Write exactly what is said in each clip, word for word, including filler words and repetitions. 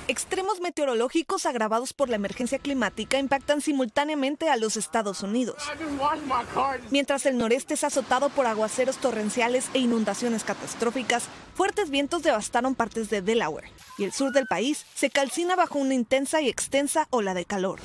Extremos meteorológicos agravados por la emergencia climática impactan simultáneamente a los Estados Unidos. Mientras el noreste es azotado por aguaceros torrenciales e inundaciones catastróficas, fuertes vientos devastaron partes de Delaware y el sur del país se calcina bajo una intensa y extensa ola de calor.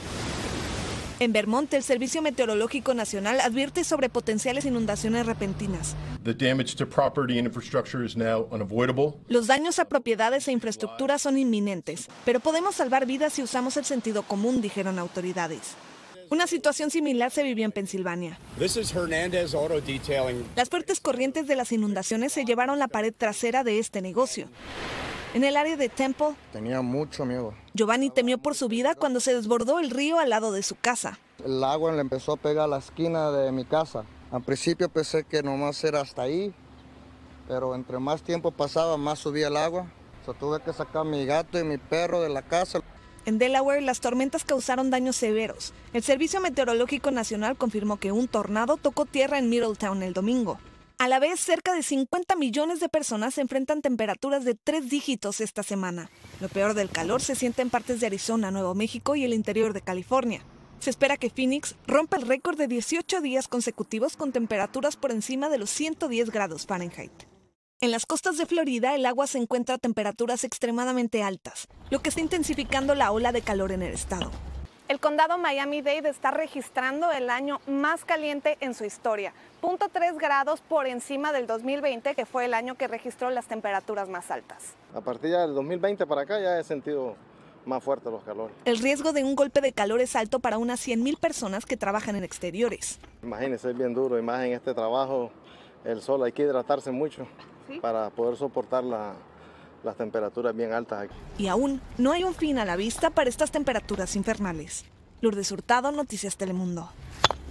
En Vermont, el Servicio Meteorológico Nacional advierte sobre potenciales inundaciones repentinas. The damage to property and infrastructure is now unavoidable. Los daños a propiedades e infraestructura son inminentes, pero podemos salvar vidas si usamos el sentido común, dijeron autoridades. Una situación similar se vivió en Pensilvania. This is Hernandez Auto Detailing. Las fuertes corrientes de las inundaciones se llevaron la pared trasera de este negocio. En el área de Temple, tenía mucho miedo. Giovanni temió por su vida cuando se desbordó el río al lado de su casa. El agua le empezó a pegar a la esquina de mi casa. Al principio pensé que nomás era hasta ahí, pero entre más tiempo pasaba, más subía el agua. So, tuve que sacar a mi gato y mi perro de la casa. En Delaware, las tormentas causaron daños severos. El Servicio Meteorológico Nacional confirmó que un tornado tocó tierra en Middletown el domingo. A la vez, cerca de cincuenta millones de personas se enfrentan temperaturas de tres dígitos esta semana. Lo peor del calor se siente en partes de Arizona, Nuevo México y el interior de California. Se espera que Phoenix rompa el récord de dieciocho días consecutivos con temperaturas por encima de los ciento diez grados Fahrenheit. En las costas de Florida, el agua se encuentra a temperaturas extremadamente altas, lo que está intensificando la ola de calor en el estado. El condado Miami-Dade está registrando el año más caliente en su historia, punto tres grados por encima del dos mil veinte, que fue el año que registró las temperaturas más altas. A partir del dos mil veinte para acá ya he sentido más fuerte los calores. El riesgo de un golpe de calor es alto para unas cien mil personas que trabajan en exteriores. Imagínense, es bien duro, y más en este trabajo, el sol, hay que hidratarse mucho, ¿sí?, para poder soportar la, las temperaturas bien altas aquí. Y aún no hay un fin a la vista para estas temperaturas infernales. Lourdes Hurtado, Noticias Telemundo.